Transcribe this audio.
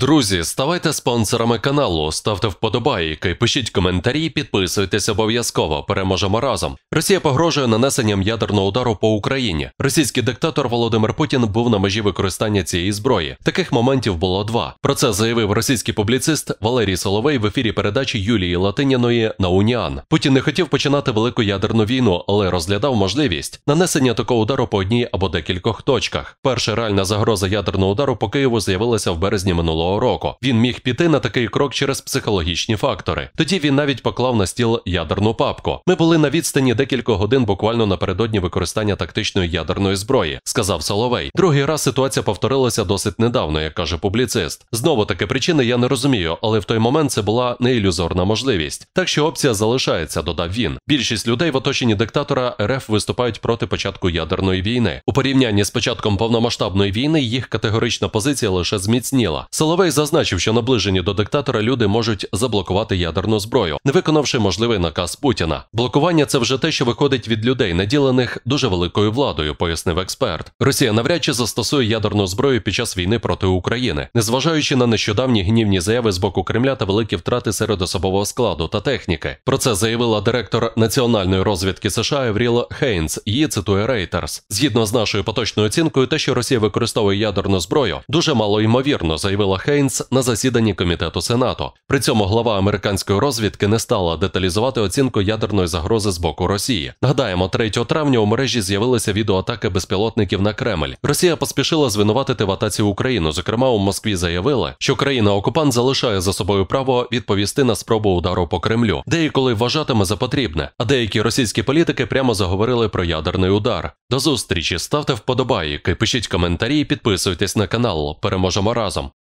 Друзі, ставайте спонсорами каналу, ставте вподобайки, пишіть коментарі, підписуйтесь обов'язково, переможемо разом. Росія погрожує нанесенням ядерного удару по Україні. Російський диктатор Володимир Путін був на межі використання цієї зброї. Таких моментів було два. Про це заявив російський публіцист Валерій Соловей в ефірі передачі Юлії Латиніної на Уніан. Путін не хотів починати велику ядерну війну, але розглядав можливість нанесення такого удару по одній або декількох точках. Перша реальна загроза ядерного удару по Києву з'явилася в березні минулого року. Він міг піти на такий крок через психологічні фактори. Тоді він навіть поклав на стіл ядерну папку. Ми були на відстані декількох годин буквально напередодні використання тактичної ядерної зброї, сказав Соловей. Другий раз ситуація повторилася досить недавно, як каже публіцист. Знову таки причини я не розумію, але в той момент це була не ілюзорна можливість. Так що опція залишається, додав він. Більшість людей в оточенні диктатора РФ виступають проти початку ядерної війни. У порівнянні з початком повномасштабної війни їх категорична позиція лише зміцніла. Соловей зазначив, що наближені до диктатора люди можуть заблокувати ядерну зброю, не виконавши можливий наказ Путіна. Блокування – це вже те, що виходить від людей, наділених дуже великою владою, пояснив експерт. Росія навряд чи застосує ядерну зброю під час війни проти України, незважаючи на нещодавні гнівні заяви з боку Кремля та великі втрати серед особового складу та техніки. Про це заявила директор національної розвідки США Евріл Хейнс, її цитує Reuters. Згідно з нашою поточною оцінкою, те, що Росія використовує ядерну зброю, дуже мало ймовірно, заявила Хейнс на засіданні Комітету Сенату. При цьому глава американської розвідки не стала деталізувати оцінку ядерної загрози з боку Росії. Нагадаємо, 3 травня у мережі з'явилися відеоатаки безпілотників на Кремль. Росія поспішила звинуватити в атаці Україну. Зокрема, у Москві заявили, що країна-окупант залишає за собою право відповісти на спробу удару по Кремлю, деяколи вважатиме за потрібне, а деякі російські політики прямо заговорили про ядерний удар. До зустрічі, ставте вподобайки, пишіть коментарі і підписуйтесь на канал. Переможемо разом!